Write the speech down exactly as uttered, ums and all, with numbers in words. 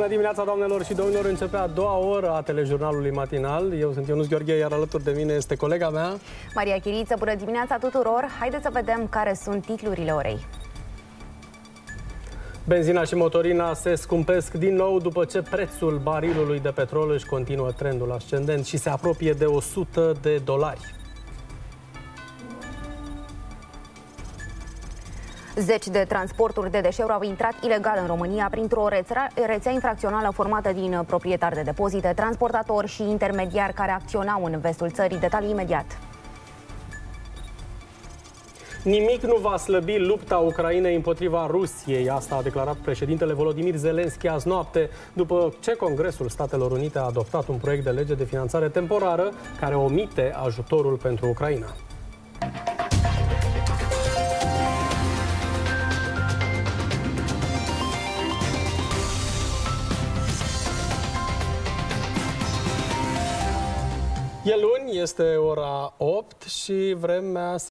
Bună dimineața, doamnelor și domnilor! Începe a doua oră a telejurnalului matinal. Eu sunt Ionuț Gheorghe, iar alături de mine este colega mea Maria Chiriță. Bună dimineața tuturor! Haideți să vedem care sunt titlurile orei. Benzina și motorina se scumpesc din nou după ce prețul barilului de petrol își continuă trendul ascendent și se apropie de o sută de dolari. Zeci de transporturi de deșeuri au intrat ilegal în România printr-o rețea, rețea infracțională formată din proprietari de depozite, transportatori și intermediari care acționau în vestul țării. Detalii imediat. Nimic nu va slăbi lupta Ucrainei împotriva Rusiei. Asta a declarat președintele Volodymyr Zelensky azi noapte, după ce Congresul Statelor Unite a adoptat un proiect de lege de finanțare temporară care omite ajutorul pentru Ucraina. E luni, este ora opt și vremea